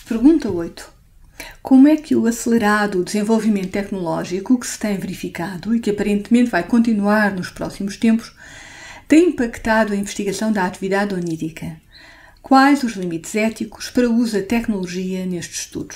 Pergunta 8. Como é que o acelerado desenvolvimento tecnológico que se tem verificado e que aparentemente vai continuar nos próximos tempos tem impactado a investigação da atividade onírica? Quais os limites éticos para o uso da tecnologia nestes estudos?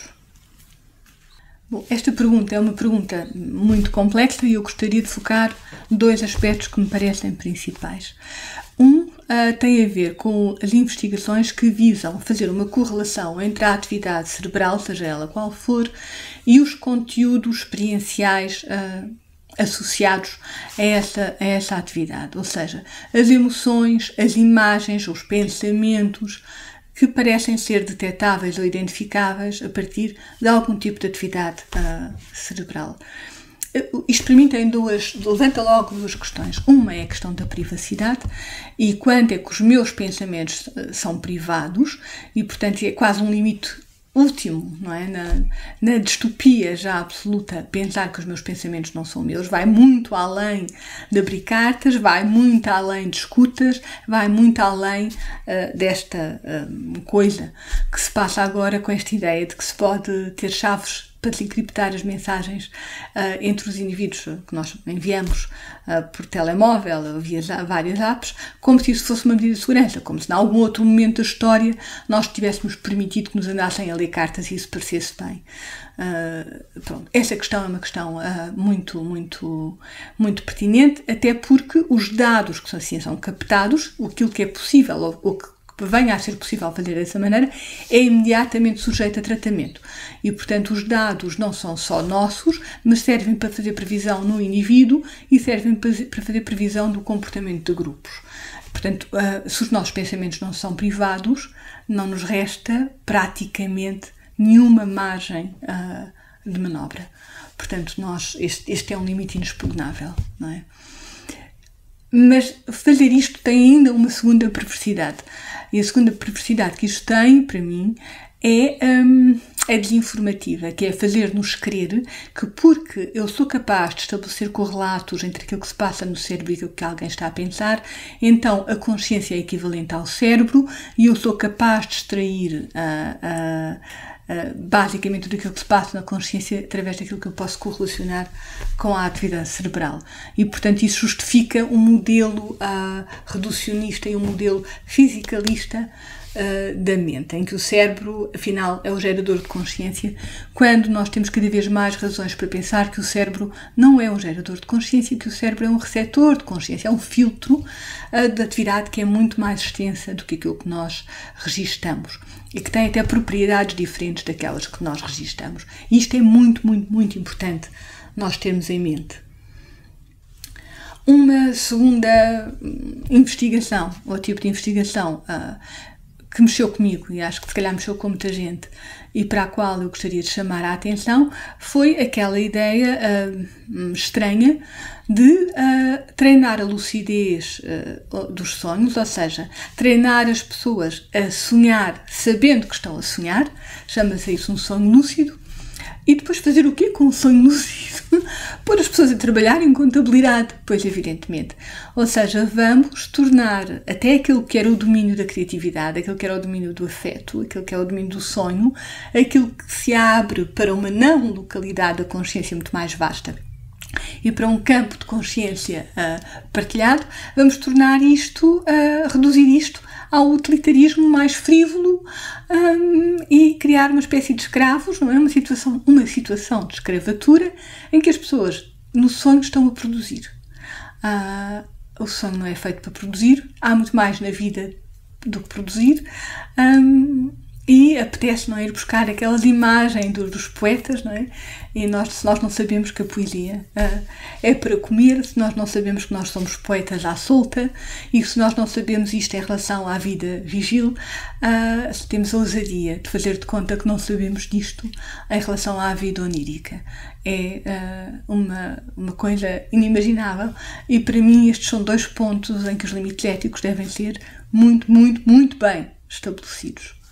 Bom, esta pergunta é uma pergunta muito complexa e eu gostaria de focar dois aspectos que me parecem principais. Tem a ver com as investigações que visam fazer uma correlação entre a atividade cerebral, seja ela qual for, e os conteúdos experienciais associados a essa atividade, ou seja, as emoções, as imagens, os pensamentos que parecem ser detectáveis ou identificáveis a partir de algum tipo de atividade cerebral. Isto para mim levanta logo duas questões. Uma é a questão da privacidade e quando é que os meus pensamentos são privados e, portanto, é quase um limite último, não é? Na distopia já absoluta, pensar que os meus pensamentos não são meus, vai muito além de abrir cartas, vai muito além de escutas, vai muito além desta coisa que se passa agora com esta ideia de que se pode ter chaves para desencriptar as mensagens entre os indivíduos que nós enviamos por telemóvel, via várias apps, como se isso fosse uma medida de segurança, como se em algum outro momento da história nós tivéssemos permitido que nos andassem a ler cartas e isso parecesse bem. Pronto, essa questão é uma questão muito pertinente, até porque os dados que assim são captados, aquilo que é possível ou que venha a ser possível fazer dessa maneira, é imediatamente sujeito a tratamento. E, portanto, os dados não são só nossos, mas servem para fazer previsão no indivíduo e servem para fazer previsão do comportamento de grupos. Portanto, se os nossos pensamentos não são privados, não nos resta praticamente nenhuma margem de manobra. Portanto, este é um limite inexpugnável, não é? Mas fazer isto tem ainda uma segunda perversidade. E a segunda perversidade que isto tem, para mim, é a desinformativa, que é fazer-nos crer que porque eu sou capaz de estabelecer correlatos entre aquilo que se passa no cérebro e aquilo que alguém está a pensar, então a consciência é equivalente ao cérebro e eu sou capaz de extrair basicamente tudo aquilo que se passa na consciência através daquilo que eu posso correlacionar com a atividade cerebral. E, portanto, isso justifica um modelo reducionista e um modelo fisicalista da mente, em que o cérebro, afinal, é o gerador de consciência, quando nós temos cada vez mais razões para pensar que o cérebro não é um gerador de consciência, que o cérebro é um receptor de consciência, é um filtro de atividade que é muito mais extensa do que aquilo que nós registamos e que tem até propriedades diferentes daquelas que nós registamos. E isto é muito importante nós termos em mente. Uma segunda investigação, ou tipo de investigação que mexeu comigo, e acho que se calhar mexeu com muita gente, e para a qual eu gostaria de chamar a atenção, foi aquela ideia estranha de treinar a lucidez dos sonhos, ou seja, treinar as pessoas a sonhar sabendo que estão a sonhar, chama-se isso um sonho lúcido, e depois fazer o quê com o sonho lúcido? Pôr as pessoas a trabalhar em contabilidade, pois evidentemente. Ou seja, vamos tornar até aquilo que era o domínio da criatividade, aquilo que era o domínio do afeto, aquilo que é o domínio do sonho, aquilo que se abre para uma não localidade da consciência muito mais vasta e para um campo de consciência partilhado, vamos tornar isto, reduzir isto ao utilitarismo mais frívolo e criar uma espécie de escravos, não é? Uma situação de escravatura em que as pessoas no sonho estão a produzir. O sonho não é feito para produzir, há muito mais na vida do que produzir e apetece, não é, ir buscar aquelas imagens dos poetas, não é? E se nós não sabemos que a poesia é para comer, se nós não sabemos que nós somos poetas à solta e se nós não sabemos isto em relação à vida vigil, se temos a ousadia de fazer de conta que não sabemos disto em relação à vida onírica. É uma coisa inimaginável e para mim estes são dois pontos em que os limites éticos devem ser muito bem estabelecidos.